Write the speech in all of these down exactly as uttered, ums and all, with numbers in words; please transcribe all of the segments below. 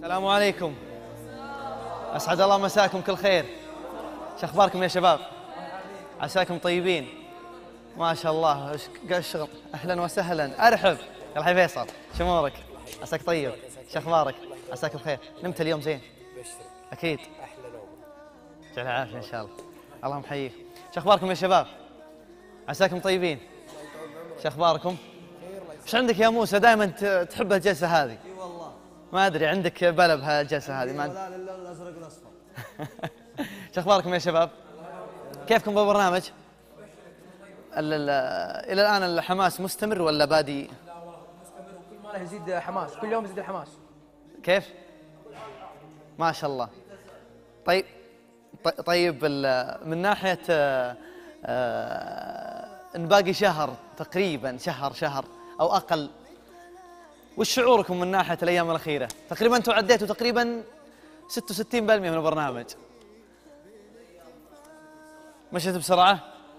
السلام عليكم. أسعد الله مساكم كل خير. شو أخباركم يا شباب؟ عساكم طيبين؟ ما شاء الله. ايش الشغل؟ أهلا وسهلا. أرحب. يلا حي فيصل، شو أمورك؟ عساك طيب؟ شو أخبارك؟ عساك بخير. نمت اليوم زين؟ أكيد. أحلى نوم. جعل العافية إن شاء الله. اللهم يحييك. شو أخباركم يا شباب؟ عساكم طيبين؟ شو أخباركم؟ ايش عندك يا موسى دائما تحب الجلسة هذه؟ اي والله. ما ادري عندك بلا بهالجلسة هذه. ما لا اللون الازرق والاصفر. شو اخباركم يا شباب؟ كيفكم بالبرنامج؟ الى الان الحماس مستمر ولا بادي؟ لا والله مستمر وكل ما له يزيد حماس، كل يوم يزيد الحماس. كيف؟ ما شاء الله. طيب طيب من ناحية ان باقي شهر تقريبا، شهر شهر او اقل، وش شعوركم من ناحية الايام الاخيرة؟ تقريبا انتم عديتوا تقريبا ستة وستين بالمئة من البرنامج. مشيت بسرعة؟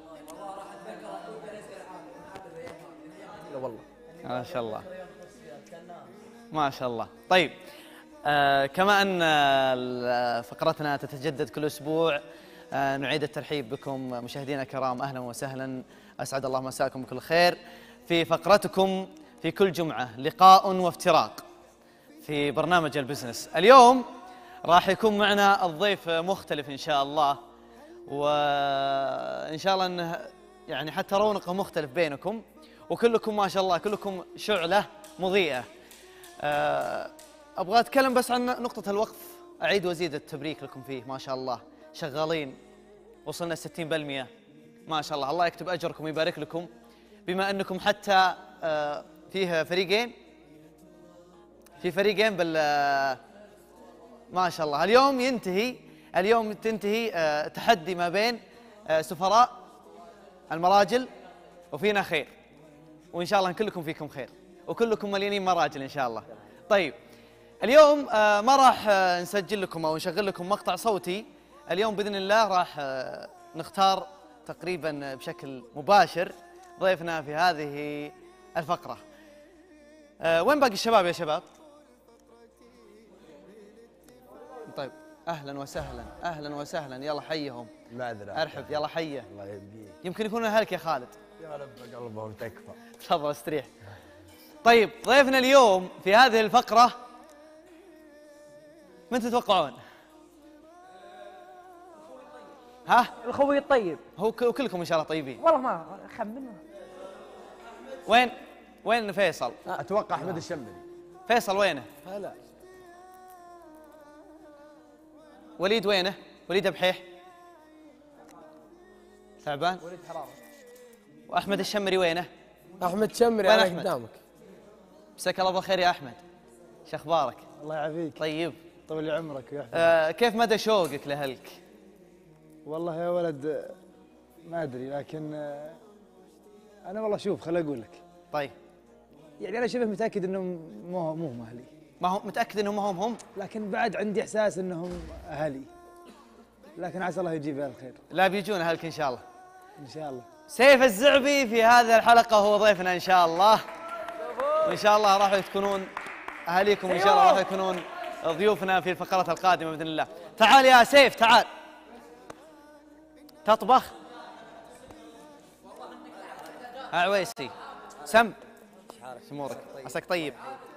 لا والله. ما شاء الله. ما شاء الله. طيب آه كما أن آه فقرتنا تتجدد كل أسبوع، آه نعيد الترحيب بكم مشاهدينا الكرام. أهلا وسهلا. أسعد الله مساكم بكل خير في فقرتكم في كل جمعة، لقاء وافتراق في برنامج البزنس. اليوم راح يكون معنا الضيف مختلف إن شاء الله، وإن شاء الله أنه يعني حتى رونقه مختلف بينكم، وكلكم ما شاء الله كلكم شعلة مضيئة. أبغى أتكلم بس عن نقطة الوقف، أعيد وأزيد التبريك لكم فيه. ما شاء الله شغالين، وصلنا ستين بالمئة. ما شاء الله، الله يكتب أجركم ويبارك لكم، بما أنكم حتى فيه فريقين في فريقين بال ما شاء الله. اليوم ينتهي اليوم تنتهي تحدي ما بين سفراء المراجل وفينا خير، وإن شاء الله كلكم فيكم خير وكلكم مليانين مراجل إن شاء الله. طيب اليوم ما راح نسجل لكم أو نشغل لكم مقطع صوتي. اليوم بإذن الله راح نختار تقريبا بشكل مباشر ضيفنا في هذه الفقرة. وين باقي الشباب يا شباب؟ طيب أهلا وسهلا. أهلا وسهلا. يلا حيهم. معذرة. أرحب. يلا حيه. الله يبقيك. يمكن يكون أهلك يا خالد. يا رب قلبهم تكفى. تفضل استريح. طيب ضيفنا اليوم في هذه الفقرة من تتوقعون؟ ها؟ الخوي الطيب. هو كلكم إن شاء الله طيبين. والله ما أخمن. وين؟ وين فيصل؟ أتوقع أحمد الشمري. فيصل وينه؟ هلا. وليد وينه؟ وليد بحيح تعبان. وليد حرارة. وأحمد الشمري وينه؟ أحمد شمري وين أنا أحمد؟ قدامك. مساك الله بالخير يا أحمد. شو أخبارك؟ الله يعافيك. طيب. طول لي عمرك ويحفظك. آه كيف مدى شوقك لهلك؟ والله يا ولد ما أدري، لكن أنا والله شوف خل أقول لك. طيب. يعني أنا شبه متأكد إنهم مو مو أهلي. ما هو متأكد إنهم هم هم؟ لكن بعد عندي إحساس إنهم أهلي. لكن عسى الله يجيب على الخير. لا بيجون أهلك إن شاء الله. إن شاء الله. سيف الزعبي في هذه الحلقة هو ضيفنا إن شاء الله. وإن شاء الله راح تكونون أهاليكم، وإن شاء الله راح يكونون ضيوفنا في الفقرات القادمة بإذن الله. تعال يا سيف تعال. تطبخ؟ ها عويسي سم. شو امورك؟ عساك طيب؟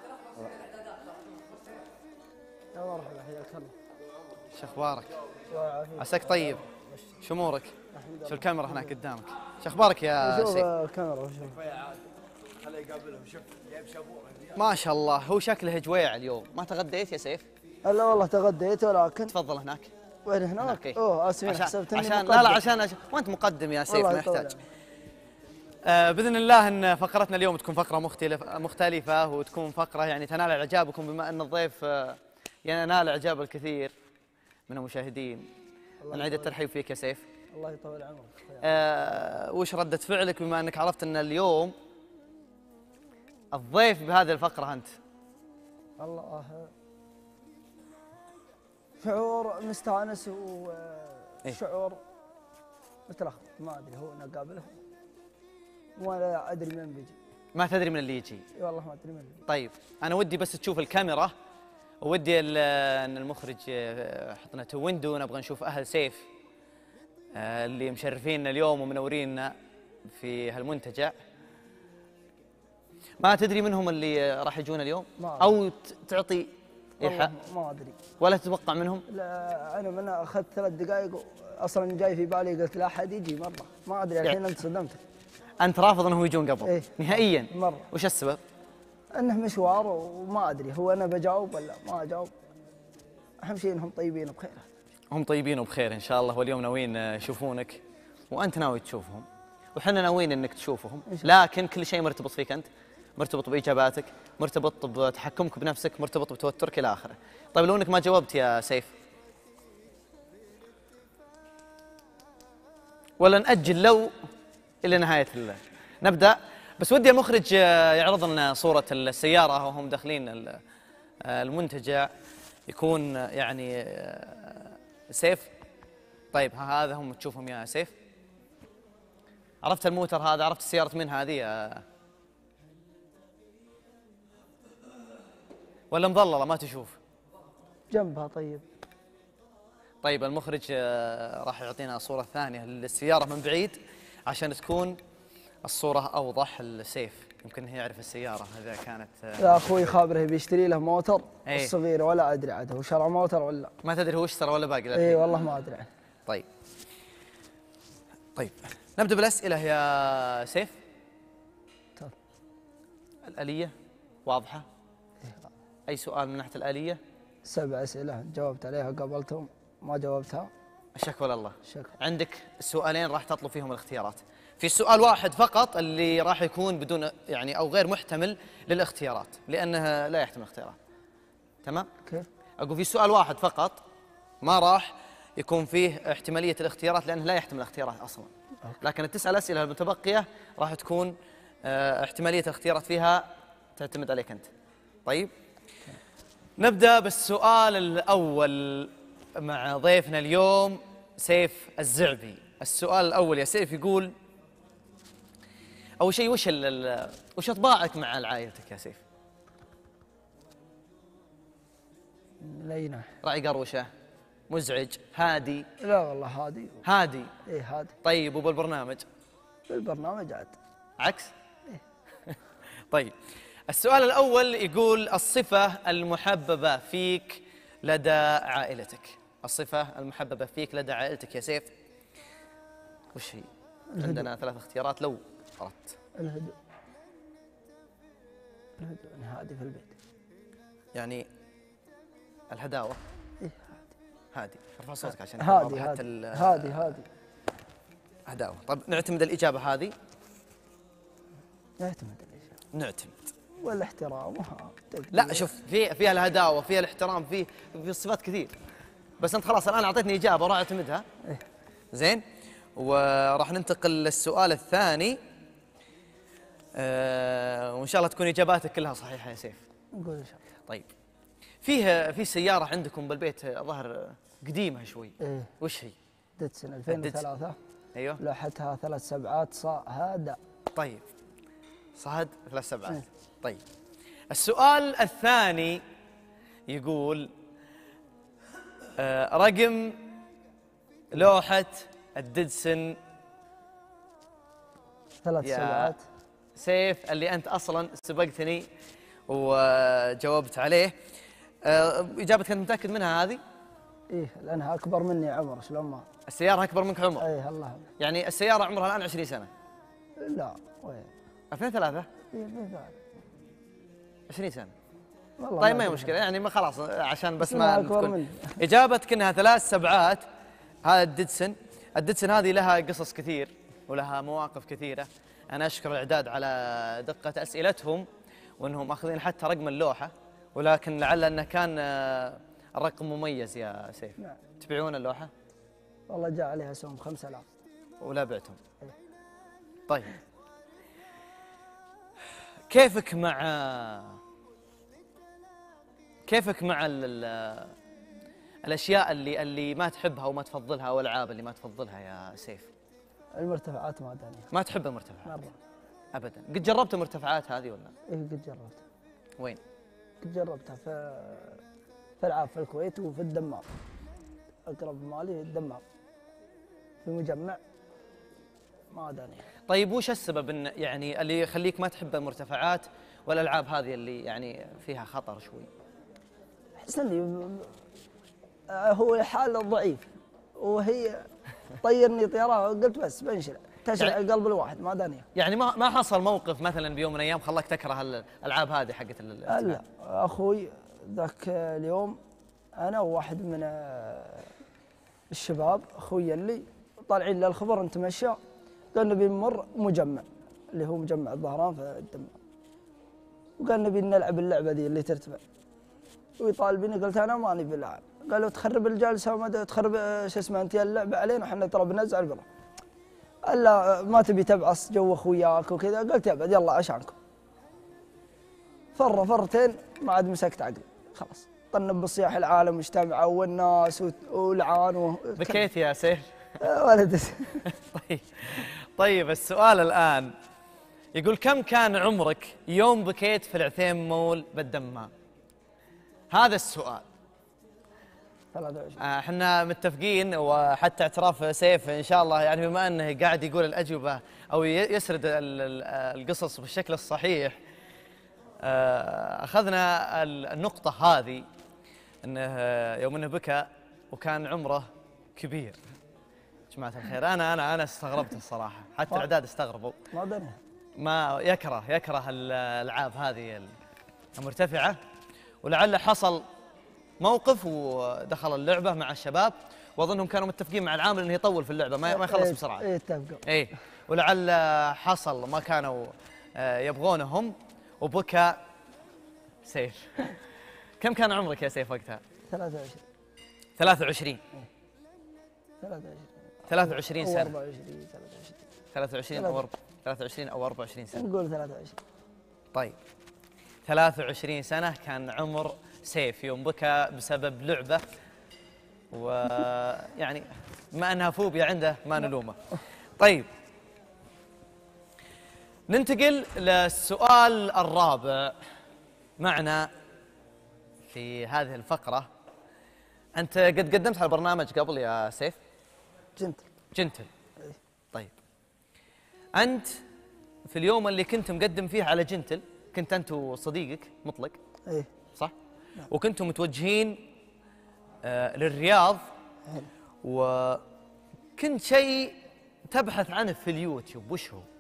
يا مرحبا حياك الله. شو اخبارك؟ عساك طيب؟ شو امورك؟ شو الكاميرا هناك قدامك؟ شو اخبارك يا سيف؟ شوف الكاميرا وشوف. خليه يقابلهم. شوف جايب شابوره. ما شاء الله هو شكله جويع اليوم. ما تغديت يا سيف؟ لا والله تغديت، ولكن تفضل هناك. وين هناك؟ إيه. اوه اسفين عشان, حسبت اني عشان مقدم. لا لا عشان, عشان وانت مقدم يا سيف، ما يحتاج. آه باذن الله ان فقرتنا اليوم تكون فقره مختلفه مختلفه وتكون فقره يعني تنال اعجابكم، بما ان الضيف آه ينال اعجاب الكثير من المشاهدين. نعيد الترحيب فيك يا سيف. الله يطول عمرك. آه وش ردة فعلك بما انك عرفت ان اليوم الضيف بهذه الفقره انت؟ الله شعور مستانس وشعور متلخبط، ما ادري هو انا قابله ولا ادري من بيجي. ما تدري من اللي يجي؟ اي والله ما ادري من اللي. طيب انا ودي بس تشوف الكاميرا ودي ال- ان المخرج آه، حطنا تو ويندو، نبغى نشوف اهل سيف آه، اللي مشرفيننا اليوم ومنوريننا في هالمنتجع. ما تدري منهم اللي آه، راح يجون اليوم؟ ما أعرف. او ت- تعطي والله إيحاء ما ادري. ولا تتوقع منهم؟ لا انا من اخذت ثلاث دقائق اصلا جاي في بالي قلت لا احد يجي مره ما ادري الحين يعني- انت صدمت. انت رافض انهم يجون قبل؟ إيه. نهائيا؟ مرة. وش السبب؟ انه مشوار وما ادري هو انا بجاوب ولا ما اجاوب. اهم شيء انهم طيبين بخير. هم طيبين وبخير ان شاء الله، واليوم ناويين آه، يشوفونك وانت ناوي تشوفهم، وحنا ناويين انك تشوفهم، لكن كل شيء مرتبط فيك انت، مرتبط باجاباتك، مرتبط بتحكمك بنفسك، مرتبط بتوترك الى اخره. طيب لو انك ما جاوبت يا سيف، ولا نأجل لو الى نهايه ال- نبدا. بس ودي المخرج آه، يعرض لنا صوره السياره وهم داخلين ال- آه، المنتجع، يكون آه، يعني آه، سيف. طيب ها- هذا هم تشوفهم يا سيف. عرفت الموتر هذا؟ عرفت السيارة من هذه يا- ولا مظللة ما تشوف؟ جنبها طيب. طيب المخرج آه، راح يعطينا صورة ثانية للسيارة من بعيد عشان تكون الصورة أوضح. السيف يمكن هي يعرف السيارة إذا كانت آه، يا اخوي خابره بيشتري له موتر إيه. الصغير ولا ادري عاد هو شرى موتر ولا. ما تدري هو اشترى ولا باقي اي للحين؟ والله ما ادري عنه. طيب طيب نبدأ بالأسئلة يا سيف. تفضل. الآلية واضحة؟ أي سؤال من ناحية الآلية؟ سبع اسئله جاوبت عليها قابلتهم ما جاوبتها. الشكوى لله. شكرا. عندك سؤالين راح تطلب فيهم الاختيارات. في سؤال واحد فقط اللي راح يكون بدون يعني او غير محتمل للاختيارات، لانه لا يحتمل اختيارات. تمام؟ كيف؟ اقول في سؤال واحد فقط ما راح يكون فيه احتماليه الاختيارات لانه لا يحتمل الاختيارات اصلا. لكن التسع الاسئله المتبقيه راح تكون آه، احتماليه الاختيارات فيها تعتمد عليك انت. طيب؟ نبدا بالسؤال الاول مع ضيفنا اليوم سيف الزعبي. السؤال الاول يا سيف يقول: اول شيء وش ال ال- وش اطباعك مع عائلتك يا سيف؟ من اي ناحيه؟ راعي قروشه، مزعج، هادي؟ لا والله هادي. هادي. ايه هادي. طيب وبالبرنامج؟ بالبرنامج عاد. عكس؟ طيب السؤال الاول يقول: الصفه المحببه فيك لدى عائلتك. الصفه المحببه فيك لدى عائلتك يا سيف وش هي؟ عندنا ثلاث اختيارات لو اردت. الهدوء. الهدوء انا هادي في البيت. يعني الهداوه. ايه هادي. ارفع صوتك عشان هادي. يكون واضح حتى هادي ال- هادي هادي. هداوه. طيب نعتمد الاجابه هذه؟ يعتمد الاجابه. نعتمد. والاحترام وها. لا شوف، في فيها الهداوه، فيها الاحترام، في في صفات كثير. بس انت خلاص الان اعطيتني اجابه وراح اعتمدها. إيه. زين. وراح ننتقل للسؤال الثاني. آه وان شاء الله تكون اجاباتك كلها صحيحه يا سيف. نقول ان شاء الله. طيب فيه في سياره عندكم بالبيت ظهر قديمه شوي. ايه وش هي؟ دتسن ألفين وثلاثة. ايوه. لوحتها ثلاث سبعات صهادة. طيب صهد ثلاث سبعات. إيه. طيب السؤال الثاني يقول: آه رقم لوحة الديدسن ثلاث يا سبعات. سيف اللي أنت أصلا سبقتني وجاوبت عليه. آه إجابتك أنت متأكد منها هذه؟ ايه لانها اكبر مني عمر شلون ما. السيارة أكبر منك عمر. ايه الله. يعني السيارة عمرها الآن عشرين سنة. لا وين. ألفين وثلاثة. ايه بالفعل. عشرين سنة. والله طيب ما هي أدري. مشكلة يعني ما خلاص عشان بس إنها ما أكبر تكون مني. إجابتك إنها ثلاث سبعات. هذا الديدسن. الديدسن هذه لها قصص كثير ولها مواقف كثيرة. أنا أشكر الإعداد على دقة أسئلتهم وأنهم أخذين حتى رقم اللوحة، ولكن لعل أنه كان آه، الرقم مميز يا سيف. نعم. تبيعون اللوحة والله جاء عليها سوم خمسة آلاف. ولا بعتهم؟ طيب كيفك مع كيفك مع ال... ال... الاشياء اللي اللي ما تحبها وما تفضلها والالعاب اللي ما تفضلها يا سيف؟ المرتفعات ما دانيها. ما تحب المرتفعات مرة. ابدا؟ قد جربت المرتفعات هذه ولا ايه قد جربتها. وين؟ قد جربتها في في العاب في الكويت وفي الدمام. اقرب مالي الدمام في مجمع ما ادري. طيب وش السبب ان يعني اللي يخليك ما تحب المرتفعات والالعاب هذه اللي يعني فيها خطر شوي؟ احس اني هو الحال ضعيف وهي طيرني طياره قلت بس بنشل تشعل يعني قلب الواحد ما دانيه. يعني ما ما حصل موقف مثلا بيوم من الايام خلاك تكره الالعاب هذه حقت الارتفاع؟ لا اخوي ذاك اليوم انا وواحد من الشباب اخوي اللي طالعين للخبر نتمشى قال نبي نمر مجمع اللي هو مجمع الظهران في الدمام وقال نبي نلعب اللعبه ذي اللي ترتفع ويطالبني قلت انا ماني باللعب. قالوا تخرب الجلسه وما تخرب شو اسمه انت اللعبه علينا وحنا ترى بنزعل بلا. الا ما تبي تبعص جو اخوياك وكذا. قلت يا بعد يلا عشانكم. فر فرتين ما عاد مسكت عقلي خلاص. طنب بالصياح العالم مجتمعه والناس ولعان و... بكيت يا سيف؟ ولد. طيب طيب السؤال الان يقول كم كان عمرك يوم بكيت في العثيم مول بالدمام؟ هذا السؤال. ثلاثة وعشرين. احنا متفقين وحتى اعتراف سيف ان شاء الله يعني بما انه قاعد يقول الاجوبه او يسرد القصص بالشكل الصحيح. اخذنا النقطه هذه انه يوم انه بكى وكان عمره كبير. جماعه الخير انا انا انا استغربت الصراحه، حتى الاعداد استغربوا. ما ادري. ما يكره يكره الالعاب هذه المرتفعه، ولعل حصل موقف ودخل اللعبه مع الشباب واظنهم كانوا متفقين مع العامل انه يطول في اللعبه ما ما يخلص بسرعه. اي اتفقوا. اي ولعل حصل ما كانوا يبغونه هم وبكى سيف. كم كان عمرك يا سيف وقتها؟ ثلاثة وعشرين. ثلاثة وعشرين. ثلاثة وعشرين. ثلاثة وعشرين سنة. أربعة وعشرين. ثلاثة وعشرين أو ثلاثة وعشرين أو أربعة وعشرين سنة. نقول ثلاثة وعشرين. طيب ثلاثة وعشرين سنة كان عمر سيف يوم بكى بسبب لعبة، ويعني ما أنها فوبيا عنده ما نلومه. طيب ننتقل للسؤال الرابع معنا في هذه الفقرة. أنت قد قدمت على البرنامج قبل يا سيف؟ جنتل. جنتل. طيب أنت في اليوم اللي كنت مقدم فيه على جنتل كنت أنت وصديقك مطلق. ايه صح؟ نعم. وكنتم متوجهين آه للرياض وكنت شيء تبحث عنه في اليوتيوب، وش هو؟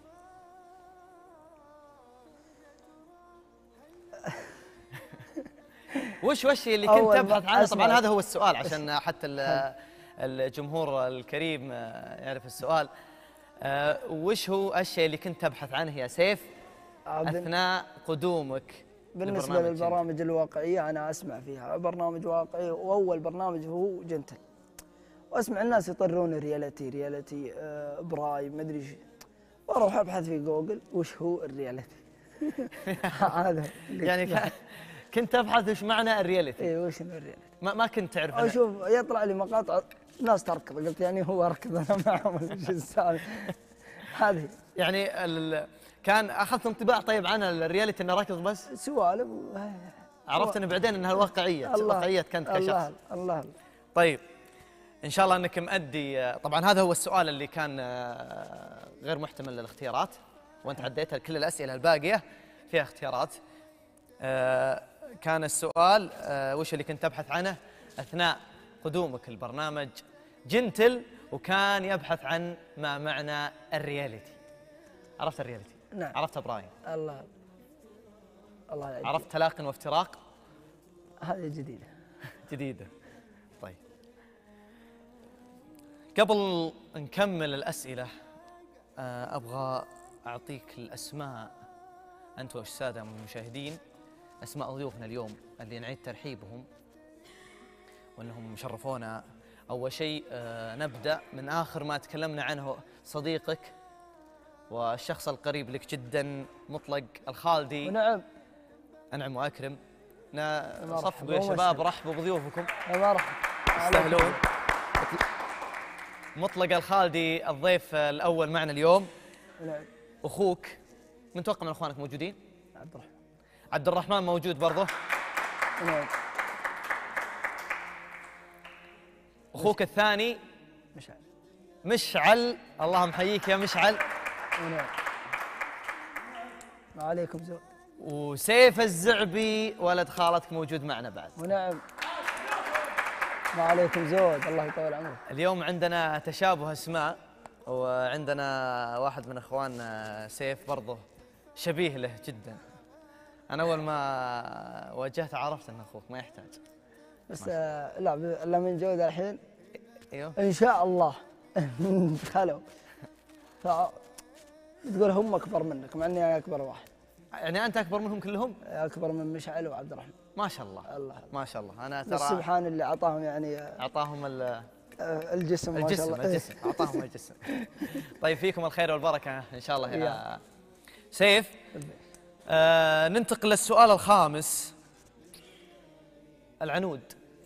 وش وش اللي كنت تبحث عنه؟ طبعا هذا هو السؤال عشان حتى الجمهور الكريم يعرف السؤال. آه وش هو الشيء اللي كنت تبحث عنه يا سيف أثناء قدومك؟ بالنسبة للبرامج الواقعية أنا أسمع فيها برنامج واقعي، وأول برنامج هو جنتل، وأسمع الناس يطرون ريالتي ريالتي آه برايم ما أدري إيش، وأروح أبحث في جوجل وش هو الريالتي. هذا يعني كنت تبحث وش معنى الريالتي؟ إيه وش الريالتي؟ ما ما كنت تعرف. أشوف يطلع لي مقاطع ناس تركض، قلت يعني هو أركض أنا معهم وش السالفة؟ هذه يعني كان اخذت انطباع طيب عن الرياليتي انه ركض بس؟ سوالف. عرفت انه بعدين انها الواقعيه، الواقعيه كانت كشخص. الله الله. طيب ان شاء الله انك مؤدي. طبعا هذا هو السؤال اللي كان غير محتمل للاختيارات، وانت عديت كل الاسئله الباقيه فيها اختيارات. كان السؤال وش اللي كنت تبحث عنه اثناء قدومك البرنامج جنتل، وكان يبحث عن ما معنى الرياليتي. عرفت الرياليتي؟ نعم. عرفت ابراهيم؟ الله الله يعجب. عرفت تلاق وافتراق؟ هذه جديدة. جديدة. طيب قبل نكمل الأسئلة أبغى أعطيك الأسماء أنت والسادة المشاهدين، أسماء ضيوفنا اليوم اللي نعيد ترحيبهم وأنهم شرفونا. أول شيء نبدأ من آخر ما تكلمنا عنه، صديقك والشخص القريب لك جدا مطلق الخالدي. نعم. أنعم وأكرم. صفقوا يا شباب، رحبوا بضيوفكم. مرحبا. تستاهلون. مطلق الخالدي الضيف الأول معنا اليوم. نعم. أخوك من توقع من أخوانك موجودين؟ عبد الرحمن. عبد الرحمن موجود برضه. نعم. أخوك الثاني مشعل. مشعل. الله محييك يا مشعل. ونعم. ما عليكم زود. وسيف الزعبي ولد خالتك موجود معنا بعد. ونعم. ما عليكم زود، الله يطول عمرك. اليوم عندنا تشابه اسماء، وعندنا واحد من اخواننا سيف برضه شبيه له جدا. انا اول ما واجهته عرفت انه اخوك، ما يحتاج. بس آه لا الا من جود الحين ايوه ان شاء الله دخلوا. ف تقول هم اكبر منك مع اني انا اكبر واحد. يعني انت اكبر منهم كلهم؟ اكبر من مشعل وعبد الرحمن. ما شاء الله. الله ما شاء الله. انا بس ترى سبحان اللي اعطاهم يعني اعطاهم ال- الجسم ما شاء الجسم الله. الجسم اعطاهم الجسم. طيب فيكم الخير والبركه ان شاء الله يا يا. سيف. آه ننتقل للسؤال الخامس. العنود،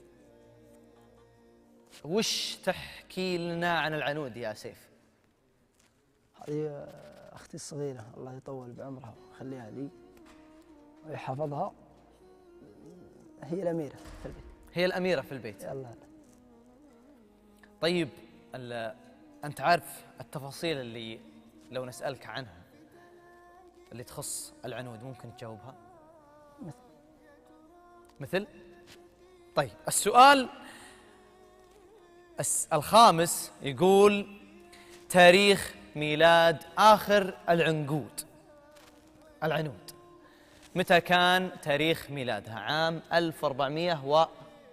وش تحكي لنا عن العنود يا سيف؟ هذه اختي الصغيره الله يطول بعمرها ويخليها لي ويحفظها، هي الاميره في البيت. هي الاميره في البيت. يلا. طيب ال- انت عارف التفاصيل اللي لو نسالك عنها اللي تخص العنود ممكن تجاوبها؟ مثل مثل؟ طيب السؤال الس- الخامس يقول تاريخ ميلاد آخر العنقود العنود، متى كان تاريخ ميلادها؟ عام ألف وأربعمئة و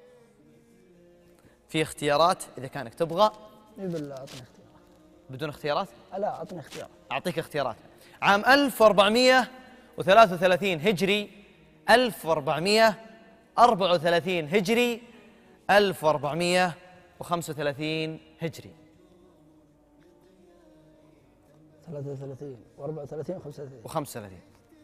في اختيارات إذا كانك تبغى. بالله اعطني اختيار. بدون اختيارات؟ لا اعطني اختيار. أعطيك اختيارات. عام ألف وأربعمئة وثلاثة وثلاثين هجري، ألف وأربعمئة وأربعة وثلاثين هجري، ألف وأربعمئة وخمسة وثلاثين هجري. ثلاثة وثلاثين وأربعة وثلاثين وخمسة وثلاثين. وخمسة وثلاثين.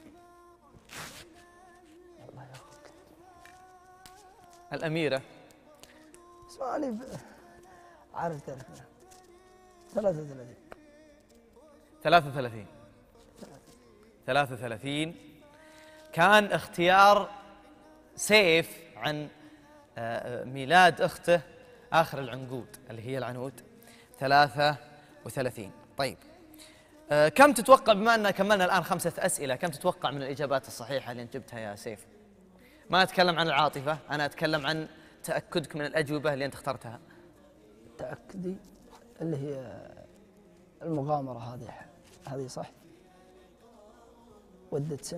الله ياخذك. الأميرة. اسمعني ب... عارف تعرف منها. ثلاثة وثلاثين. ثلاثة وثلاثين. ثلاثة وثلاثين كان اختيار سيف عن آه، ميلاد أخته آخر العنقود اللي هي العنود. ثلاثة وثلاثين. طيب آه، كم تتوقع، بما أننا كملنا الآن خمسة أسئلة، كم تتوقع من الإجابات الصحيحة اللي أنت جبتها يا سيف؟ ما أتكلم عن العاطفة، أنا أتكلم عن تأكدك من الأجوبة اللي أنت اخترتها. تأكدي اللي هي المغامرة هذه هذه صح؟ والدتسن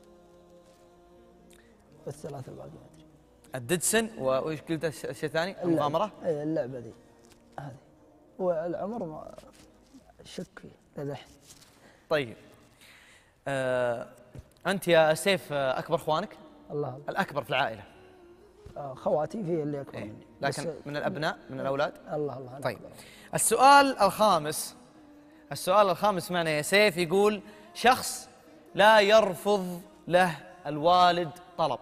والثلاثة الباقي ما أدري. الديدسن وإيش قلت الشيء الثاني؟ المغامرة؟ اي اللعبة ذي هذه. والعمر ما شك فيه للحين. طيب آه، أنت يا سيف آه، أكبر إخوانك؟ الله الله. الأكبر في العائلة. آه، خواتي فيه اللي أكبر إيه. مني. لكن بس من الأبناء من الأولاد؟ الله الله. أنا طيب أكبر. السؤال الخامس. السؤال الخامس معنا يا سيف يقول شخص لا يرفض له الوالد طلب.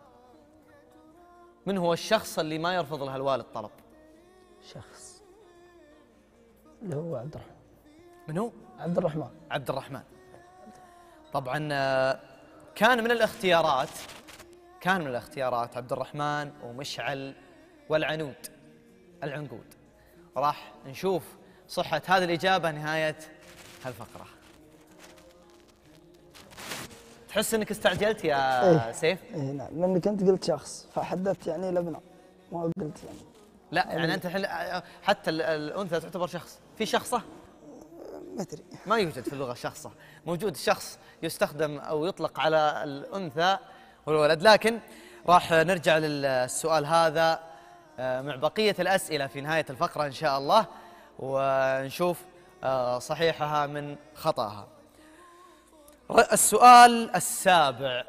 من هو الشخص اللي ما يرفض له الوالد طلب؟ شخص اللي هو عبد الرحمن. من هو؟ عبد الرحمن. عبد الرحمن. طبعا آه، كان من الاختيارات كان من الاختيارات عبد الرحمن ومشعل والعنود العنقود. راح نشوف صحة هذه الإجابة نهاية هالفقرة. تحس انك استعجلت يا إيه. سيف؟ اي نعم، لانك انت قلت شخص فحددت يعني الابناء ما قلت يعني. لا يعني انت الحين حتى ال- الانثى تعتبر شخص، في شخصه؟ ما ادري. ما يوجد في اللغه شخصه، موجود شخص يستخدم او يطلق على الانثى والولد، لكن راح نرجع للسؤال هذا آه، مع بقيه الاسئله في نهايه الفقره ان شاء الله، ونشوف آه، صحيحها من خطاها. السؤال السابع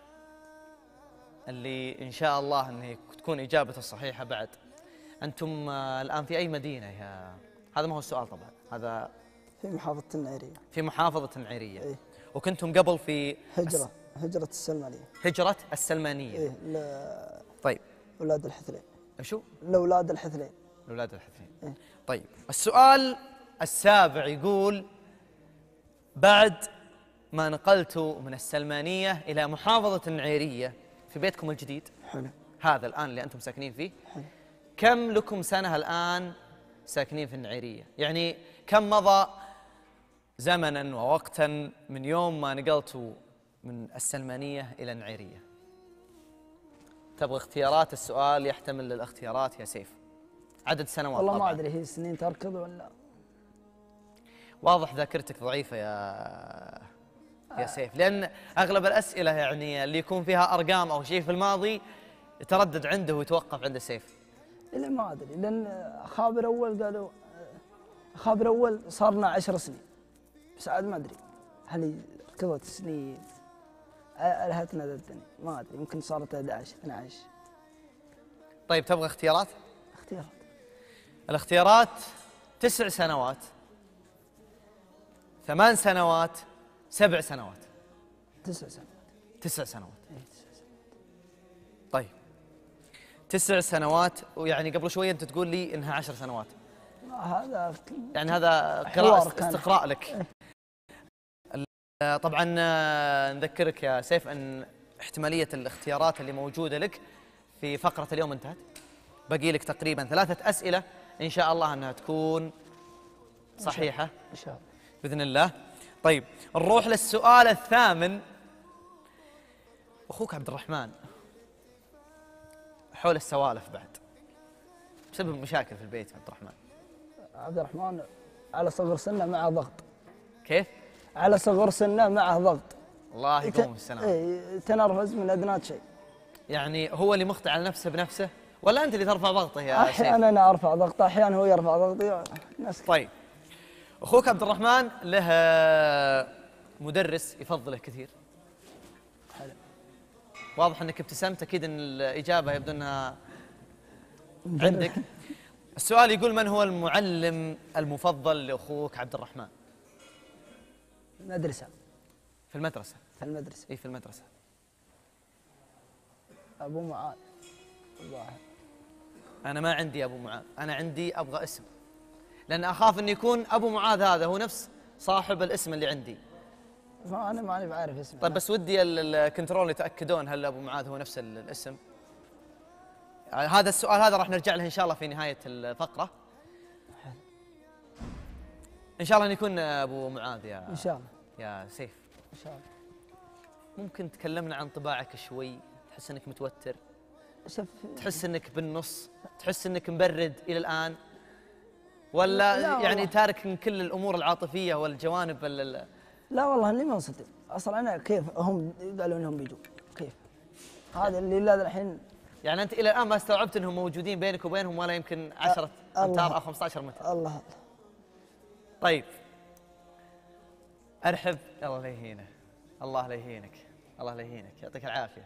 اللي إن شاء الله أنه تكون إجابته الصحيحة بعد. أنتم آه، الآن في أي مدينة يا؟ هذا ما هو السؤال طبعا، هذا في محافظة النعيرية. في محافظة النعيرية. إيه. وكنتم قبل في هجرة هجرة السلمانية. هجرة السلمانية. إيه طيب لأولاد الحثلين. شو؟ لأولاد الحثلين. الأولاد الحثلين. إيه. طيب السؤال السابع يقول بعد ما نقلتوا من السلمانية إلى محافظة النعيرية في بيتكم الجديد، حلو. هذا الآن اللي أنتم ساكنين فيه، حلو. كم لكم سنة الآن ساكنين في النعيرية؟ يعني كم مضى زمنا ووقتا من يوم ما نقلتوا من السلمانية إلى النعيرية؟ تبغى اختيارات؟ السؤال يحتمل الاختيارات يا سيف. عدد سنوات والله ما طبعاً. ادري هي سنين تركض ولا. واضح ذاكرتك ضعيفة يا يا سيف، لأن أغلب الأسئلة يعني اللي يكون فيها أرقام أو شيء في الماضي يتردد عنده ويتوقف عند سيف. الا ما ادري لان خابر اول قالوا خابر اول صار لنا عشر سنين، بس عاد ما ادري هل ركضت سنين الهتنا ذا الدنيا، ما ادري يمكن صارت احد عشر اثنا عشر. طيب تبغى اختيارات؟ اختيارات. الاختيارات تسع سنوات، ثمان سنوات، سبع سنوات. تسع سنوات. تسع سنوات. إيه تسع سنوات. طيب تسع سنوات، ويعني قبل شوية أنت تقول لي إنها عشر سنوات. هذا يعني هذا حوار قراءة كان. استقراء لك. طبعا آه، نذكرك يا سيف أن احتمالية الاختيارات اللي موجودة لك في فقرة اليوم انتهت. بقي لك تقريبا ثلاثة أسئلة إن شاء الله أنها تكون صحيحة ان شاء الله بإذن الله. طيب نروح للسؤال الثامن. أخوك عبد الرحمن حول السوالف بعد بسبب مشاكل في البيت. عبد الرحمن عبد الرحمن على صغر سنه معه ضغط. كيف؟ على صغر سنه معه ضغط. الله يقوم السلام. اي تنرفز من ادنى شيء. يعني هو اللي مخطئ على نفسه بنفسه ولا أنت اللي ترفع ضغطه يا سيف؟ احيانا انا ارفع ضغطه، احيانا هو يرفع ضغطي. ناس طيب أخوك عبد الرحمن له مدرس يفضله كثير. حلو. واضح أنك ابتسمت، أكيد أن الإجابة يبدو أنها عندك. السؤال يقول: من هو المعلم المفضل لأخوك عبد الرحمن؟ مدرسه. في المدرسة. في المدرسه. إيه في المدرسة. ابو معاذ الظاهر. أنا ما عندي أبو معاذ، أنا عندي أبغى اسم، لأن أخاف أن يكون أبو معاذ هذا هو نفس صاحب الاسم اللي عندي. فانا ماني بعرف اسمه. طيب بس ودي ال- الكنترول يتأكدون هل أبو معاذ هو نفس ال- الاسم. يعني هذا السؤال هذا راح نرجع له إن شاء الله في نهاية الفقرة. إن شاء الله أن يكون أبو معاذ يا ان شاء الله. يا سيف. ان شاء الله. ممكن تكلمنا عن طباعك شوي؟ تحس انك متوتر؟ شوف تحس انك بالنص؟ تحس انك مبرد الى الان؟ ولا لا يعني والله. تارك من كل الامور العاطفيه والجوانب ال- لا والله اني ما انصدم اصلا. انا كيف هم قالوا انهم بيجوا كيف هذا اللي لا الحين. يعني انت الى الان ما استوعبت انهم موجودين بينك وبينهم ولا يمكن عشرة الله. امتار او خمسة عشر متر؟ الله الله. طيب ارحب. الله لا يهينه. الله لا يهينك. الله لا يهينك، يعطيك العافيه.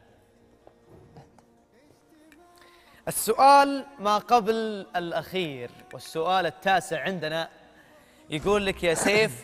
السؤال ما قبل الأخير والسؤال التاسع عندنا يقول لك يا سيف: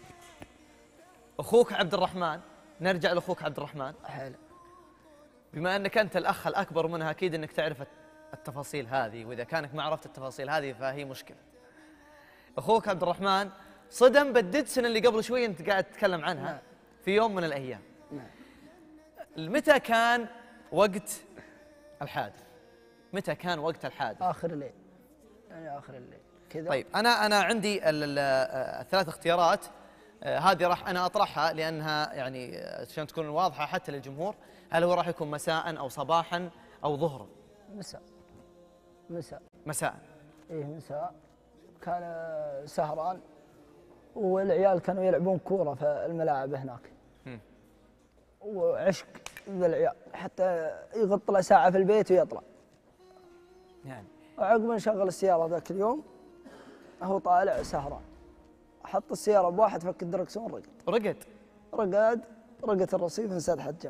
أخوك عبد الرحمن، نرجع لأخوك عبد الرحمن، حلو. بما أنك أنت الأخ الأكبر منها أكيد أنك تعرف التفاصيل هذه، وإذا كانك ما عرفت التفاصيل هذه فهي مشكلة. أخوك عبد الرحمن صدم بالديدسن اللي قبل شوي أنت قاعد تتكلم عنها. نعم. في يوم من الأيام. نعم. متى كان وقت الحادث؟ متى كان وقت الحادث؟ اخر الليل يعني اخر الليل كذا. طيب انا انا عندي ال- ال- الثلاث اختيارات. آه، هذه راح انا اطرحها لانها يعني آه، عشان تكون واضحه حتى للجمهور. هل هو راح يكون مساء او صباحا او ظهرا؟ مساء. مساء. مساء. ايه مساء. كان سهران والعيال كانوا يلعبون كوره في الملاعب هناك. مم. وعشق ذا العيال حتى يغط له ساعه في البيت ويطلع. يعني وعقب ما نشغل السيارة ذاك اليوم هو طالع سهران، حط السيارة بواحد فك الدركسون رقد. رقد. رقد رقت الرصيف انسدحت جنب.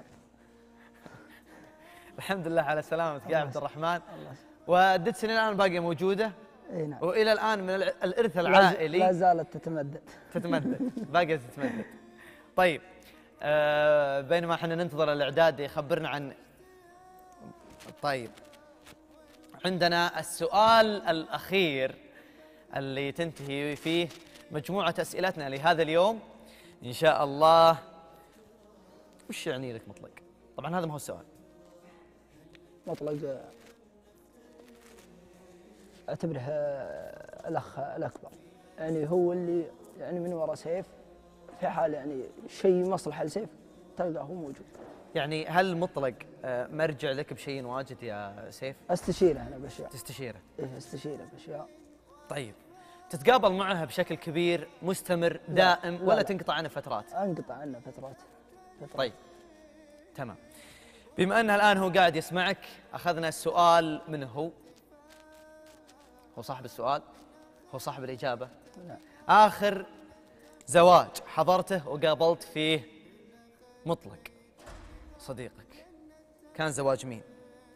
الحمد لله على سلامتك يا عبد الرحمن. الله. والديدسن الان باقيه موجوده، اي نعم. والى الان من الع- الارث لا ز- العائلي لا زالت تتمدد. تتمدد. باقيه تتمدد. طيب آه بينما احنا ننتظر الاعداد يخبرنا عن. طيب عندنا السؤال الأخير اللي تنتهي فيه مجموعة أسئلتنا لهذا اليوم إن شاء الله. وش يعني لك مطلق؟ طبعا هذا ما هو السؤال. مطلق اعتبره آه، الاخ الاكبر، يعني هو اللي يعني من وراء سيف في حال يعني شيء مصلحه لسيف تلقاه هو موجود. يعني هل مطلق آه، مرجع لك بشيء واجد يا سيف؟ استشيره انا باشياء. تستشيره؟ ايه استشيره باشياء. طيب تتقابل معها بشكل كبير مستمر دائم لا ولا لا. تنقطع عنه فترات؟ انقطع عنه فترات. فترات. طيب تمام. بما أنه الآن هو قاعد يسمعك أخذنا السؤال منه هو هو صاحب السؤال، هو صاحب الإجابة. نعم. آخر زواج حضرته وقابلت فيه مطلق صديقك كان زواج مين؟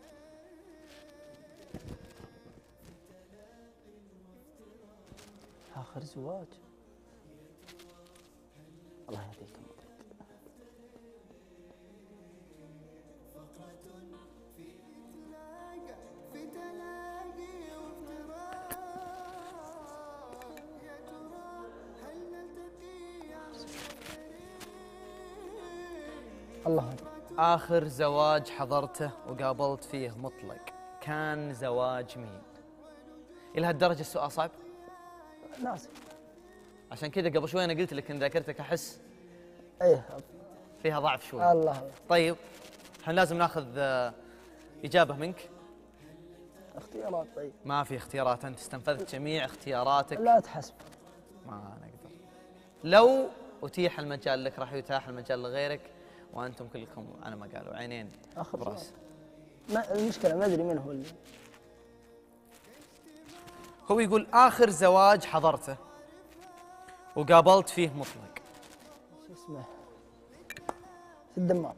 آخر زواج الله يهديك مطلق. الله يهديك. آخر زواج حضرته وقابلت فيه مطلق كان زواج مين؟ إلى هالدرجة السؤال صعب؟ ناسي. عشان كذا قبل شوي أنا قلت لك إن ذاكرتك أحس ايه فيها ضعف شوي. الله الله. طيب احنا لازم ناخذ آه، إجابة منك. اختيارات طيب. ما في اختيارات، أنت استنفذت جميع اختياراتك. لا تحسب. ما نقدر. لو أتيح المجال لك راح يتاح المجال لغيرك، وأنتم كلكم على ما قالوا عينين اخر براس. ما المشكلة ما ادري من هو اللي هو يقول آخر زواج حضرته وقابلت فيه مطلق. شو اسمه في الدمام.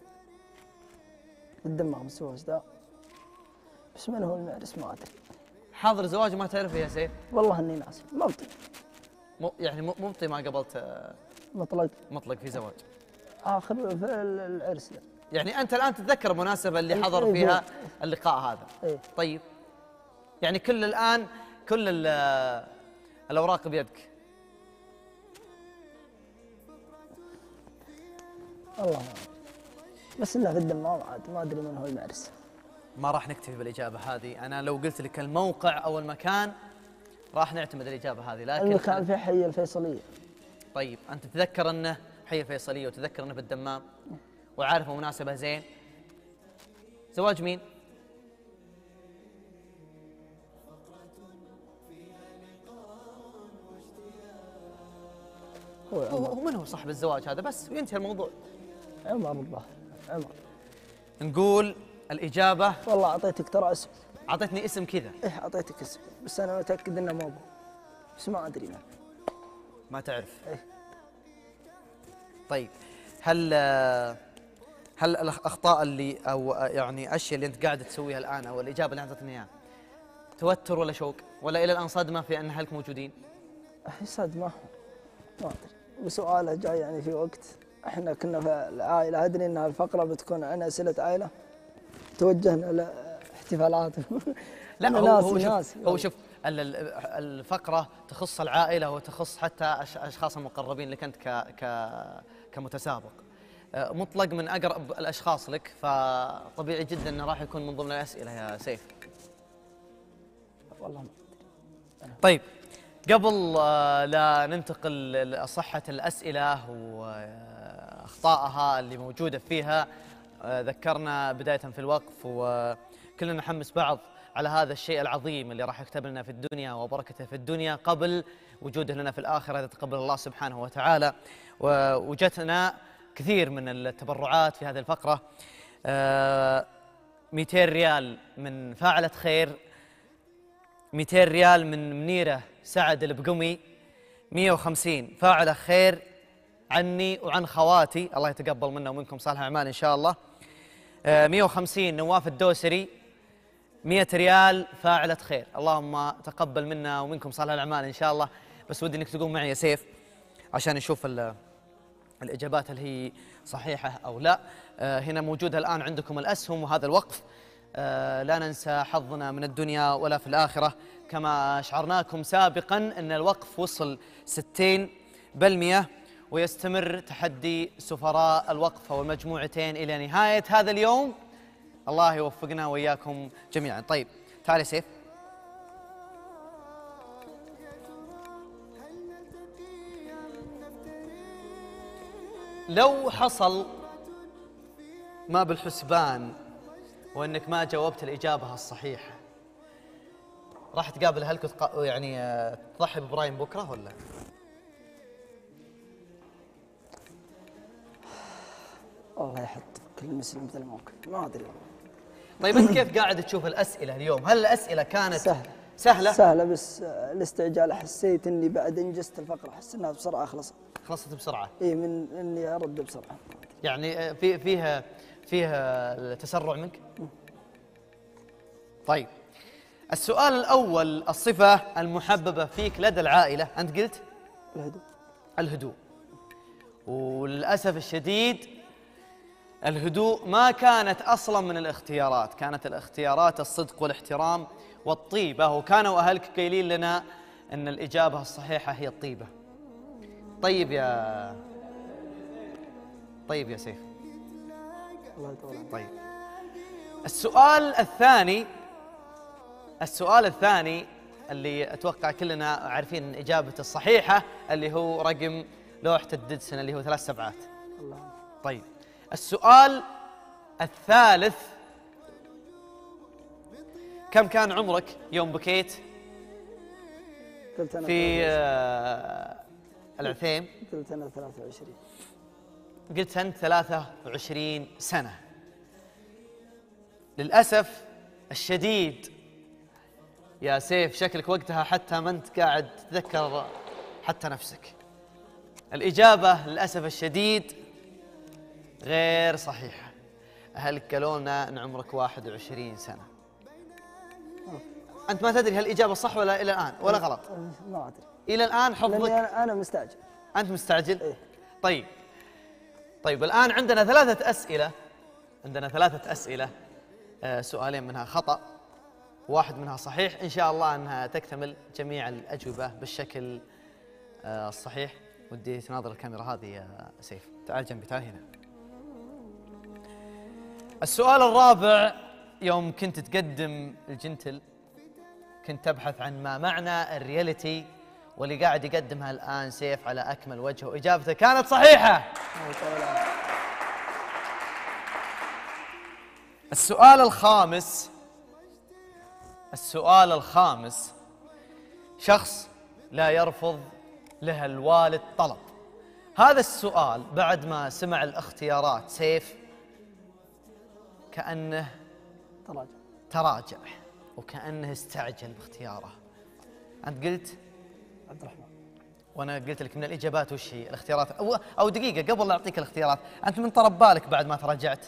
في الدمام الزواج ذا، بس من هو المعرس ما ادري. حاضر زواج ما تعرفه يا سيف؟ والله اني ناسي. مبطي. م... يعني م- مبطي ما قابلت آه، مطلق مطلق في زواج. اخر في ال- العرس ذا. يعني أنت الآن تتذكر المناسبة اللي إيه، حضر إيه، فيها إيه. اللقاء هذا. ايه طيب يعني كل الآن كل ال- آه، الأوراق بيدك. والله ما ادري، بس انه في الدمام عاد ما ادري من هو المعرس. ما راح نكتفي بالإجابة هذه، أنا لو قلت لك الموقع أو المكان راح نعتمد الإجابة هذه، لكن المكان في حي الفيصلية. طيب أنت تتذكر أنه حي الفيصلية وتذكر أنه بالدمام وعارف مناسبة زين. زواج مين؟ هو هو عمر. هو من هو صاحب الزواج هذا بس وينتهي الموضوع. عمر الظاهر. عمر. نقول الإجابة. والله اعطيتك ترى اسم. أعطتني اسم كذا. ايه اعطيتك اسم، بس انا متاكد انه مو هو، بس ما ادري منه. ما تعرف. إيه. طيب هل هل الأخطاء اللي أو يعني الأشياء اللي أنت قاعد تسويها الآن أو الإجابة اللي أعطتني إياها توتر ولا شوق ولا إلى الآن صدمة في أن أهلك موجودين؟ احس صدمه ما ادري، وسؤاله جاي يعني في وقت احنا كنا في العائله، ادري ان الفقره بتكون عن اسئله عائله، توجهنا لاحتفالات. لا أنا هو ناسي هو شوف ناسي هو شوف ال- ال- الفقرة تخص العائلة وتخص حتى أش- أشخاص المقربين لك أنت ك ك كمتسابق. آه، مطلق من أقرب الأشخاص لك، فطبيعي جدا أنه راح يكون من ضمن الأسئلة يا سيف. والله ما طيب قبل آه، لا ننتقل لصحة الأسئلة وأخطائها اللي موجودة فيها، آه، ذكرنا بداية في الوقف وكلنا نحمس بعض على هذا الشيء العظيم اللي راح يكتب لنا في الدنيا وبركته في الدنيا قبل وجوده لنا في الآخرة إذا تقبل الله سبحانه وتعالى. ووجدنا كثير من التبرعات في هذه الفقرة. آه، مئتين ريال من فاعلة خير، مئتين ريال من منيرة سعد البقمي، مئة وخمسين فاعلة خير عني وعن خواتي، الله يتقبل منا ومنكم صالح الأعمال إن شاء الله. آه، مئة وخمسين نواف الدوسري، مئة ريال فاعلة خير، اللهم تقبل منا ومنكم صالح الأعمال إن شاء الله. بس ودي إنك تقوم معي يا سيف عشان نشوف الإجابات هل هي صحيحة أو لا. آه، هنا موجودة الآن عندكم الأسهم وهذا الوقف. آه، لا ننسى حظنا من الدنيا ولا في الآخرة، كما أشعرناكم سابقا أن الوقف وصل ستين بالمئة ويستمر تحدي سفراء الوقف والمجموعتين إلى نهاية هذا اليوم. الله يوفقنا وإياكم جميعا. طيب تعال يا سيف. لو حصل ما بالحسبان وانك ما جاوبت الاجابه الصحيحه، راح تقابل اهلك وتق... يعني آه، تضحي بابراهيم بكره ولا؟ الله يحط كل مسلم مثل الموقف، ما ادري. طيب انت كيف قاعد تشوف الاسئله اليوم؟ هل الاسئله كانت سهلة. سهله؟ سهله، بس آه، الاستعجال حسيت اني بعد انجزت الفقره، احس انها بسرعه خلصت. خلصت بسرعه. اي من اني ارد بسرعه. يعني آه، في فيها فيها تسرع منك؟ طيب السؤال الأول، الصفة المحببة فيك لدى العائلة، أنت قلت؟ الهدوء. الهدوء. وللأسف الشديد الهدوء ما كانت أصلا من الاختيارات، كانت الاختيارات الصدق والاحترام والطيبة، وكانوا أهلك قايلين لنا أن الإجابة الصحيحة هي الطيبة. طيب يا طيب يا سيف. الله يطول عمرك. طيب السؤال الثاني، السؤال الثاني اللي أتوقع كلنا عارفين إجابته الصحيحة، اللي هو رقم لوحة الددسن اللي هو ثلاث سبعات. الله. طيب السؤال الثالث، كم كان عمرك يوم بكيت قلت انا في آه، العثيم؟ قلت انا ثلاثة وعشرين. قلت أنت ثلاثة وعشرين سنة. للأسف الشديد يا سيف شكلك وقتها حتى ما أنت قاعد تتذكر حتى نفسك. الإجابة للأسف الشديد غير صحيحة. أهلك قالوا لنا أن عمرك واحد وعشرين سنة. أنت ما تدري هل الإجابة صح ولا إلى الآن ولا غلط؟ ما ادري. إلى الآن لاني حفظك. انا انا مستعجل. أنت مستعجل؟ إيه. طيب طيب الآن عندنا ثلاثة أسئلة، عندنا ثلاثة أسئلة، آه سؤالين منها خطأ واحد منها صحيح. إن شاء الله أنها تكتمل جميع الأجوبة بالشكل آه الصحيح. ودي تناظر الكاميرا هذه يا سيف، تعال جنبي، تعال هنا. السؤال الرابع، يوم كنت تقدم الجنتل كنت تبحث عن ما معنى الرياليتي، واللي قاعد يقدمها الآن سيف على أكمل وجه، وإجابته كانت صحيحة. السؤال الخامس، السؤال الخامس، شخص لا يرفض له الوالد طلب. هذا السؤال بعد ما سمع الاختيارات سيف كأنه تراجع. تراجع وكأنه استعجل باختياره. أنت قلت عبد الرحمن، وانا قلت لك من الاجابات وش هي الاختيارات، او او دقيقه قبل لا اعطيك الاختيارات، انت من طرب بالك بعد ما تراجعت؟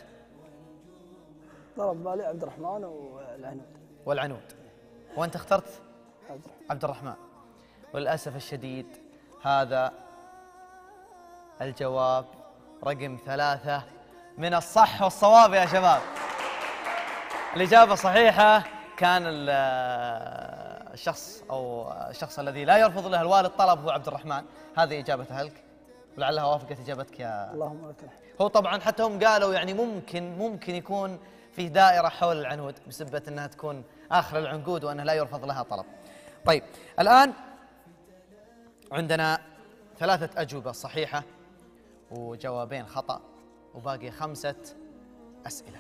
ضرب بالي عبد الرحمن والعنود. والعنود. وانت اخترت عبد الرحمن. عبد الرحمن. وللاسف الشديد هذا الجواب رقم ثلاثة من الصح والصواب يا شباب. الإجابة صحيحة، كان الشخص أو الشخص الذي لا يرفض له الوالد طلب هو عبد الرحمن. هذه إجابة أهلك، ولعلها وافقت إجابتك يا اللهم لك الحمد. هو طبعا حتى هم قالوا يعني ممكن ممكن يكون في دائرة حول العنود بسبة أنها تكون آخر العنقود وأنه لا يرفض لها طلب. طيب الآن عندنا ثلاثة أجوبة صحيحة وجوابين خطأ، وباقي خمسة أسئلة.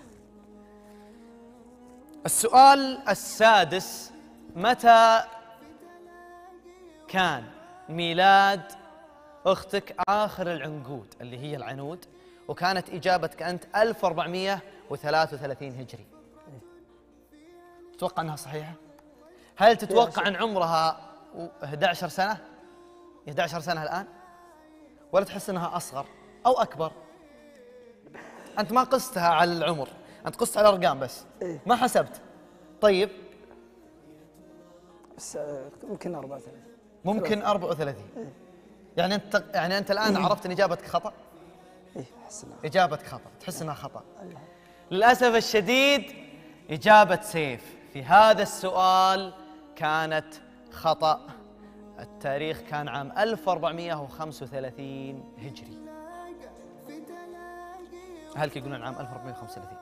السؤال السادس، متى كان ميلاد أختك آخر العنقود اللي هي العنود؟ وكانت إجابتك أنت ألف وأربعمئة وثلاثة وثلاثين هجري. تتوقع أنها صحيحة؟ هل تتوقع أن عمرها أحد عشر سنة؟ أحد عشر سنة الآن؟ ولا تحس أنها أصغر أو أكبر؟ أنت ما قستها على العمر، أنت قست على الأرقام بس. إيه؟ ما حسبت. طيب بس آه، ممكن أربعة وثلاثين. ممكن أربعة وثلاثين. إيه؟ يعني أنت يعني أنت الآن عرفت أن إجابتك خطأ؟ إيه أحس إنها. إجابتك خطأ، تحس أنها خطأ. للأسف الشديد إجابة سيف في هذا السؤال كانت خطأ. التاريخ كان عام ألف وأربعمئة وخمسة وثلاثين هجري. أهلك يقولون عام ألف وأربعمئة وخمسة وثلاثين.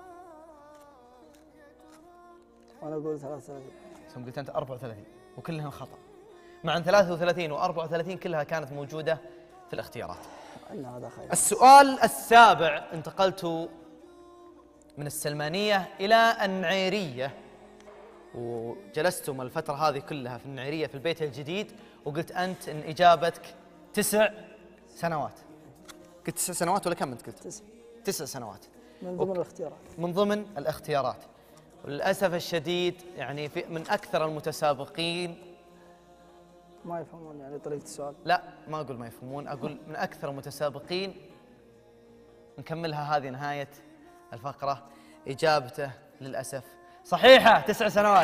وأنا أقول ثلاثة وثلاثين. ثم قلت أنت أربعة وثلاثين وكلهم خطأ، مع أن ثلاثة وثلاثين وأربعة وثلاثين كلها كانت موجودة في الاختيارات. ان هذا خير. السؤال السابع، انتقلت من السلمانية إلى النعيرية، وجلستم الفترة هذه كلها في النعيرية في البيت الجديد، وقلت أنت إن إجابتك تسع سنوات. قلت تسع سنوات ولا كم أنت قلت؟ تسع. تسع سنوات من ضمن الاختيارات. من ضمن الاختيارات. وللأسف الشديد يعني في من أكثر المتسابقين ما يفهمون يعني طريقة السؤال. لا ما أقول ما يفهمون، أقول من أكثر المتسابقين. نكملها، هذه نهاية الفقرة. إجابته للأسف صحيحة، تسع سنوات.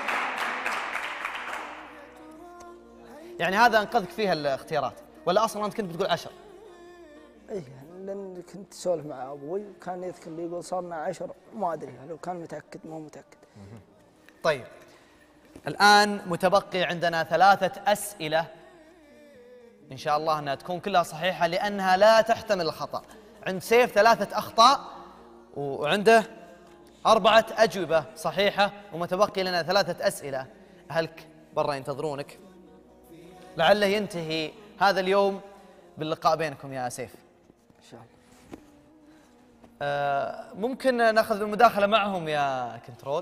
يعني هذا أنقذك فيها الاختيارات، ولا أصلاً أنت كنت بتقول عشر؟ ايه لان كنت اسولف مع ابوي وكان يذكر لي يقول صار معي عشر، ما ادري لو كان متاكد مو متاكد. طيب الآن متبقي عندنا ثلاثة أسئلة إن شاء الله أنها تكون كلها صحيحة، لأنها لا تحتمل الخطأ. عند سيف ثلاثة أخطاء وعنده أربعة أجوبة صحيحة، ومتبقي لنا ثلاثة أسئلة. أهلك برا ينتظرونك، لعله ينتهي هذا اليوم باللقاء بينكم يا سيف. ان شاء الله. آه ممكن ناخذ المداخلة معهم يا كنترول؟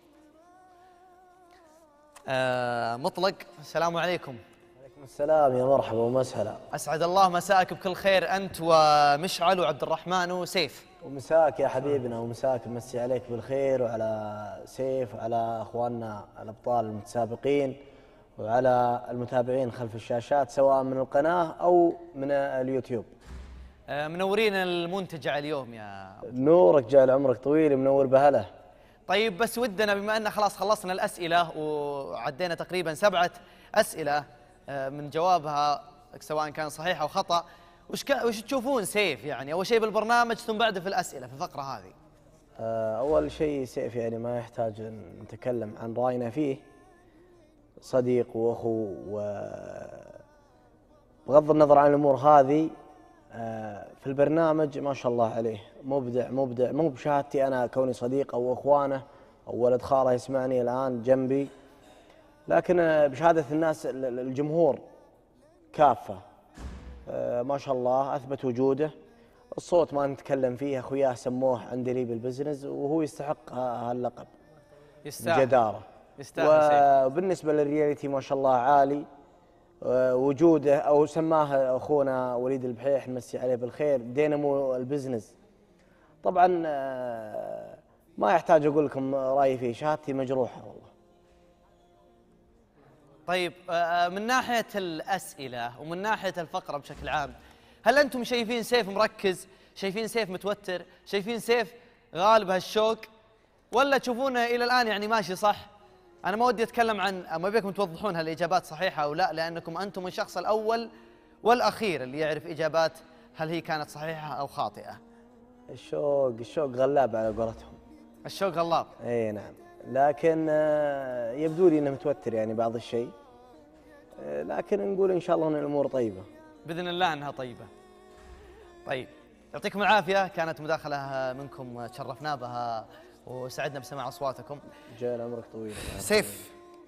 آه مطلق، السلام عليكم. عليكم السلام، يا مرحبا ومسهلا. أسعد الله مساءك بكل خير أنت ومشعل وعبد الرحمن وسيف. ومساك يا حبيبنا، ومساك مسي عليك بالخير، وعلى سيف وعلى أخواننا الأبطال المتسابقين، وعلى المتابعين خلف الشاشات سواء من القناة أو من اليوتيوب. آه منورين المنتجع اليوم يا نورك، جعل عمرك طويل، منور بهله. طيب بس ودنا بما أن خلاص خلصنا الأسئلة وعدينا تقريبا سبعة أسئلة آه من جوابها سواء كان صحيح أو خطأ، وش, وش تشوفون سيف يعني أول شيء بالبرنامج ثم بعده في الأسئلة في الفقرة هذه؟ أول شيء سيف يعني ما يحتاج أن نتكلم عن رأينا فيه، صديق وأخو، وبغض النظر عن الأمور هذه في البرنامج ما شاء الله عليه مبدع مبدع، مو بشهادتي أنا كوني صديق أو أخوانه أو ولد خاله يسمعني الآن جنبي، لكن بشهادة الناس الجمهور كافة ما شاء الله أثبت وجوده. الصوت ما نتكلم فيه، أخوياه سموه عندي لي بالبزنس، وهو يستحق هاللقب يستاهل بجدارة. يستاهل. وبالنسبة للرياليتي ما شاء الله عالي وجوده، أو سماه أخونا وليد البحيح نمسي عليه بالخير دينامو البزنس. طبعا ما يحتاج أقول لكم رأيي فيه، شهادتي مجروحة والله. طيب من ناحية الأسئلة ومن ناحية الفقرة بشكل عام، هل أنتم شايفين سيف مركز؟ شايفين سيف متوتر؟ شايفين سيف غالب هالشوق؟ ولا تشوفونه إلى الآن يعني ماشي صح؟ أنا ما ودي أتكلم عن، ما بيكم توضحون هل الإجابات صحيحة أو لا، لأنكم أنتم الشخص الأول والأخير اللي يعرف إجابات هل هي كانت صحيحة أو خاطئة. الشوق الشوق غلاب على قولتهم. الشوق غلاب. اي نعم، لكن يبدو لي انه متوتر يعني بعض الشيء، لكن نقول ان شاء الله ان الامور طيبه. باذن الله انها طيبه. طيب يعطيكم العافيه، كانت مداخله منكم تشرفنا بها وسعدنا بسماع اصواتكم. جعل عمرك طويل. سيف،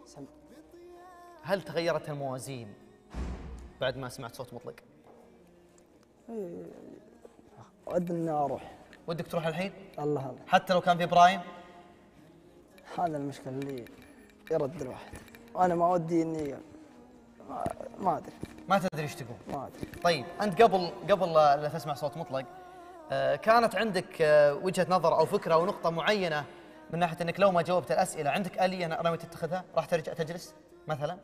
هل تغيرت الموازين بعد ما سمعت صوت مطلق؟ ايه ودي اروح. ودك تروح الحين؟ الله الله. حتى لو كان في برايم؟ هذا المشكله اللي يرد الواحد، وانا ما ودي اني ما, ما ادري. ما تدري ايش تقول؟ ما ادري. طيب انت قبل قبل لا تسمع صوت مطلق آه كانت عندك آه وجهه نظر او فكره او نقطه معينه من ناحيه انك لو ما جاوبت الاسئله عندك اليه ناوي تتخذها؟ راح ترجع تجلس مثلا؟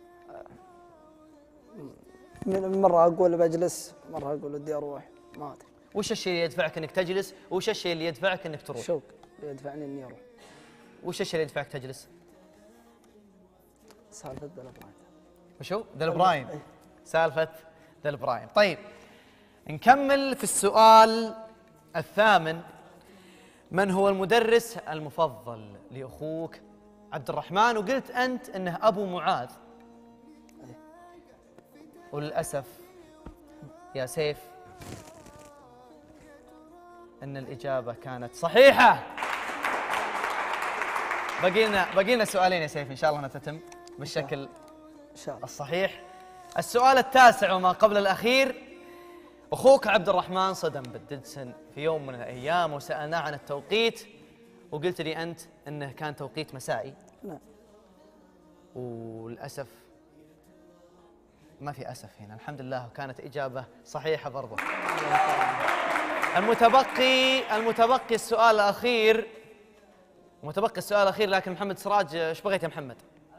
من مره اقول بجلس، مره اقول ودي اروح، ما ادري. وش الشيء اللي يدفعك انك تجلس؟ وش الشيء اللي يدفعك انك تروح؟ شوق يدفعني اني اروح. وش الشيء اللي يدفعك تجلس؟ سالفه ذا البرايم. وشو؟ ذا البرايم. سالفه ذا البرايم. طيب نكمل في السؤال الثامن. من هو المدرس المفضل لاخوك عبد الرحمن؟ وقلت انت انه ابو معاذ. وللاسف يا سيف ان الاجابه كانت صحيحه. بقينا بقينا سؤالين يا سيف ان شاء الله نتتم بالشكل ان شاء الله الصحيح. السؤال التاسع وما قبل الاخير، أخوك عبد الرحمن صدم بالددسن في يوم من الأيام وسألناه عن التوقيت وقلت لي أنت أنه كان توقيت مسائي. نعم. وللأسف ما في أسف هنا، الحمد لله كانت إجابة صحيحة برضه. المتبقي المتبقي السؤال الأخير متبقي السؤال الأخير لكن محمد سراج ايش بغيت يا محمد؟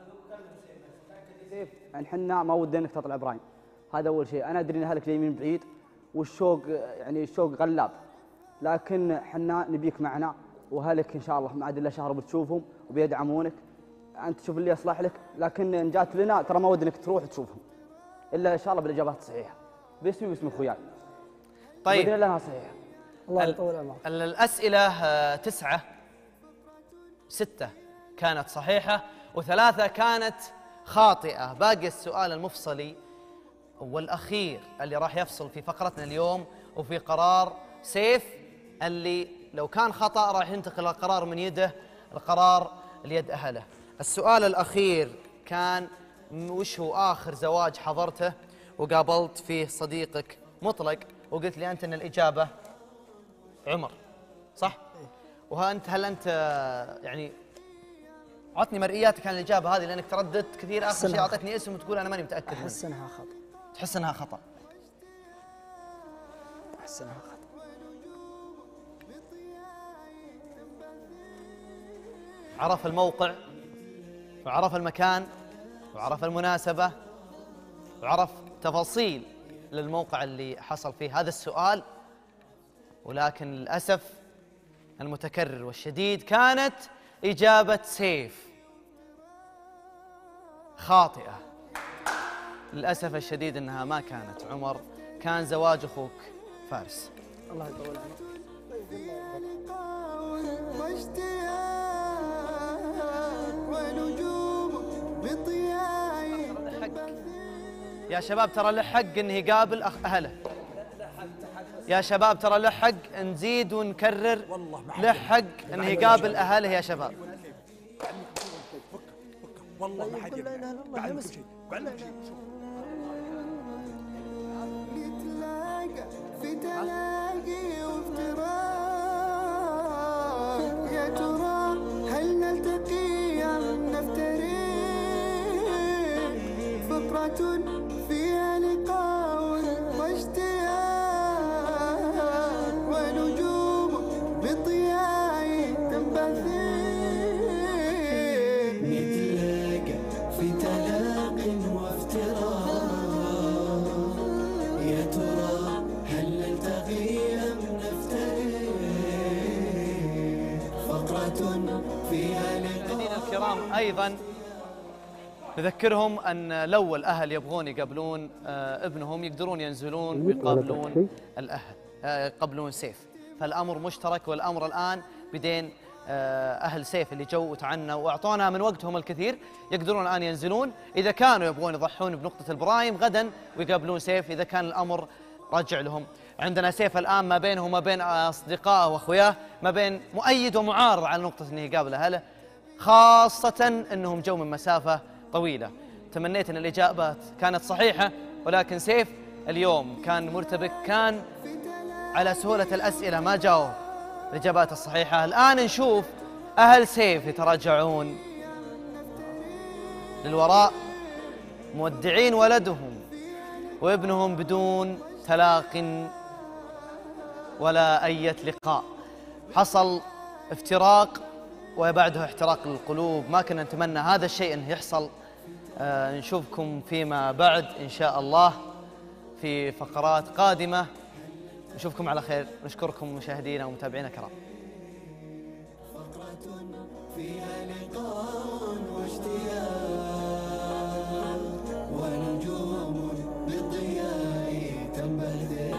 يعني حنا ما ودنا انك تطلع ابراهيم، هذا اول شيء. انا ادري ان اهلك جايين من بعيد والشوق يعني الشوق غلاب، لكن حنا نبيك معنا واهلك ان شاء الله ما عاد الا شهر بتشوفهم وبيدعمونك. انت تشوف اللي يصلح لك، لكن ان جات لنا ترى ما ودنا انك تروح تشوفهم الا ان شاء الله بالاجابات الصحيحه باسمي واسم اخوياي. طيب باذن الله انها صحيحه. الله يطول عمرك. الأسئلة آه، تسعة، ستة كانت صحيحة وثلاثة كانت خاطئة. باقي السؤال المفصلي والأخير اللي راح يفصل في فقرتنا اليوم وفي قرار سيف اللي لو كان خطأ راح ينتقل القرار من يده القرار ليد أهله. السؤال الأخير كان وش هو آخر زواج حضرته وقابلت فيه صديقك مطلق، وقلت لي أنت أن الإجابة عمر، صح؟ وها أنت هل أنت يعني عطني مرئياتك عن الإجابة هذه لأنك ترددت كثير، آخر شيء أعطيتني اسم وتقول أنا ماني متأكد منه. أحس إنها خطأ. تحس إنها خطأ؟ أحس إنها خطأ. عرف الموقع وعرف المكان وعرف المناسبة وعرف تفاصيل للموقع اللي حصل فيه هذا السؤال، ولكن للأسف المتكرر والشديد كانت إجابة سيف خاطئة. للأسف الشديد أنها ما كانت عمر، كان زواج أخوك فارس. الله يطول عمرك. يا شباب ترى له حق انه يقابل أخ اهله. يا شباب ترى له حق نزيد ونكرر، له حق انه يقابل اهله يا شباب. والله ما حد يقبل. بعد كل شيء بعد كل شيء. نتلاقى في تلاقي وافتراق، يا ترى هل نلتقي أم نفترق؟ فقرة فيها لقاء واشتياق ونجوم بضياء تنبثق. نتلاقى في تلاق وافتراق، يا ترى هل نلتقي أم نفترق؟ فقرة فيها لقاء. مشاهدينا الكرام أيضا نذكرهم أن لو الأهل يبغون يقابلون آه ابنهم يقدرون ينزلون ويقابلون الأهل آه يقابلون سيف، فالأمر مشترك والأمر الآن بدين آه أهل سيف اللي جو وتعنوا وأعطونا من وقتهم الكثير، يقدرون الآن ينزلون إذا كانوا يبغون يضحون بنقطة البرايم غدا ويقابلون سيف، إذا كان الأمر راجع لهم. عندنا سيف الآن ما بينه وما بين أصدقائه وأخوياه ما بين مؤيد ومعارض على نقطة أنه يقابل أهله، خاصة أنهم جو من مسافة طويلة. تمنيت أن الإجابات كانت صحيحة، ولكن سيف اليوم كان مرتبك، كان على سهولة الأسئلة ما جاوب الإجابات الصحيحة. الآن نشوف أهل سيف يتراجعون للوراء مودعين ولدهم وابنهم بدون تلاق ولا أي لقاء. حصل افتراق وبعده احتراق للقلوب، ما كنا نتمنى هذا الشيء أنه يحصل. آه نشوفكم فيما بعد إن شاء الله في فقرات قادمة، نشوفكم على خير. نشكركم مشاهدينا ومتابعينا الكرام. فيها لقاء واشتياق ونجوم بالضياء تنبثق،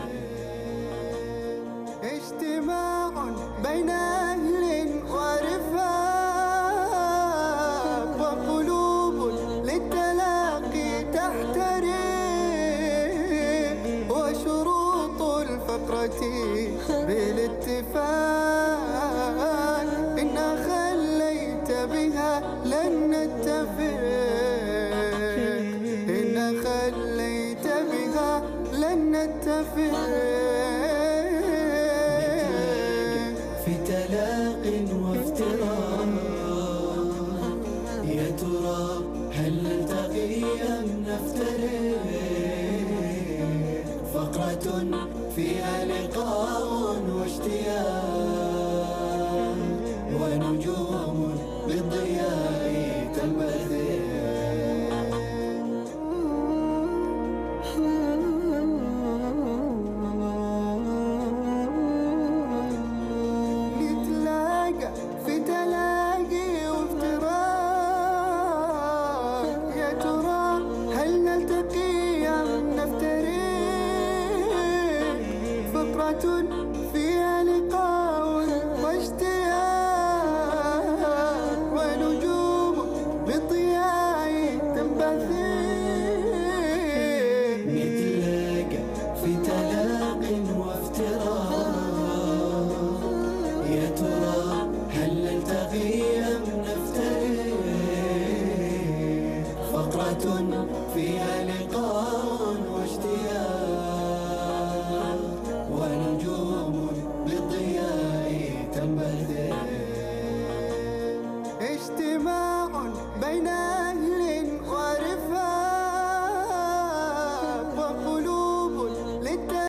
اجتماع بين أهل ورفاق وقلوب للتلاقي تحترق، وشروط الفقرة بالاتفاق إن خليت بها لن نتفق، إن خليت بها لن نتفق. نتفق في تلاق وافتراق يا ترى هل نلتقي أم نفترق فقرة فيها لقاء واشتياق ونجوم بالضياء تنبثق نتلاقى في تلاقي وافتراق يا ترى هل نلتقي أم نفترق فقرة فيها لقاء واشتياق ونجوم بالضياء تنبثق نتلاقى في تلاق وافتراق يا ترى هل نلتقي أم نفترق فقرة فيها لقاء واشتياق ونجوم بالضياء تنبثق اجتماع بين